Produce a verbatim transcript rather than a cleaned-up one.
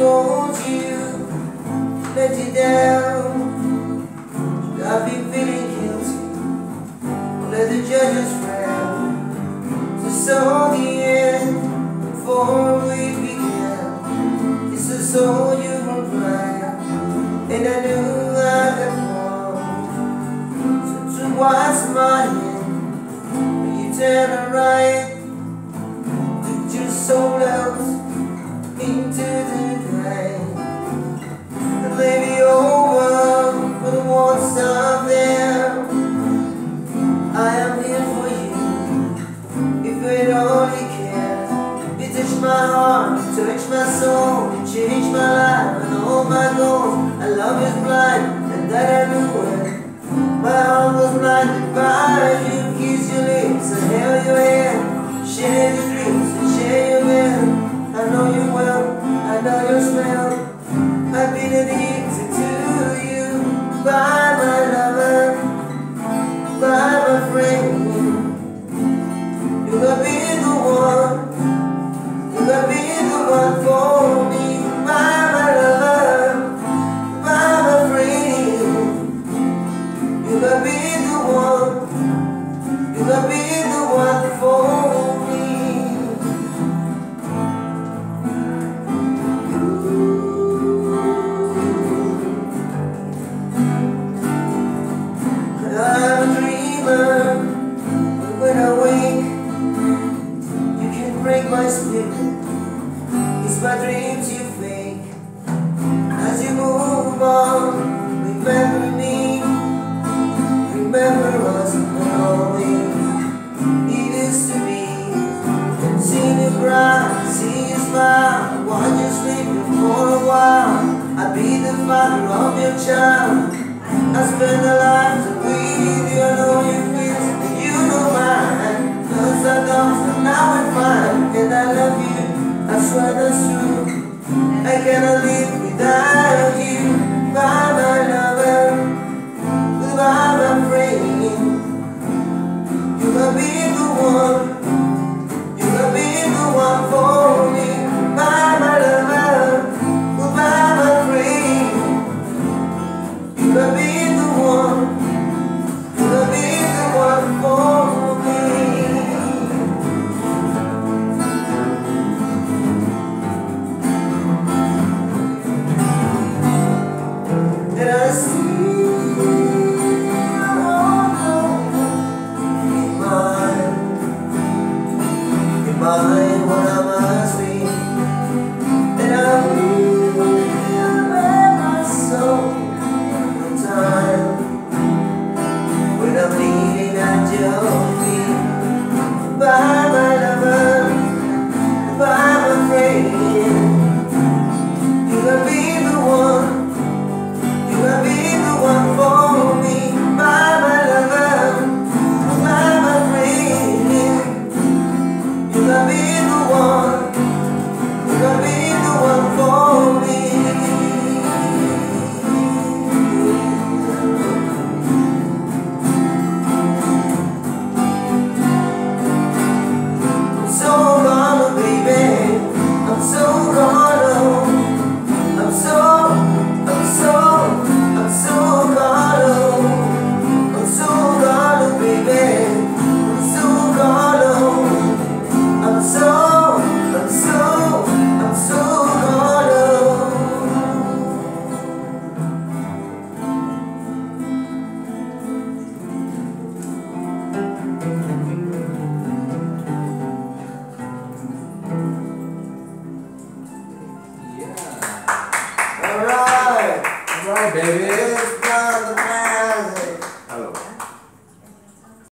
told you, let you down. I've been feeling guilty, let the judges frown. So saw the end before we began. It's the soul you were blind, and I knew I had wrong. So to what's my end, when you turn right, took your soul out into the night, and lay me over for the ones out there. I am here for you, if it only can. You touch my heart, you touch my soul, you change my life and all my goals. I love is blind, and that I knew it. My heart was blinded by you. Kiss your lips and held your hand, share your dreams and share your bed. I know you well, I know your smell. I've been addicted to you, by my lover, by my friend. You gotta be the one, you gotta be the one for me, by my lover, by my friend. You gotta be the one, you gotta be the one for me. I'm a dreamer, but when I wake, you can break my spirit. It's my dreams you fake. As you move on, remember me, remember us and all we used to be. See you cry, see you smile, watch you sleeping for a while. I'll be the father of your child. I spend a lifetime with you, I know you feel and you know mine. Cause I lost and now I'm fine, and I love you, I swear that's true. I cannot live without you, by my lover, by my friend. You gotta be the one, you gotta be the one for me, by my lover, by my friend. You gotta be the one, you gotta be the one for me. And I see in mine, in mine what I must be. And I will let my soul time when I'm leaning at your feet, by my lover, by my friend. You gotta be the one, you gotta be the one for me, by my lover, by my friend. You gotta be the one, you gotta be the one for me. All right, baby.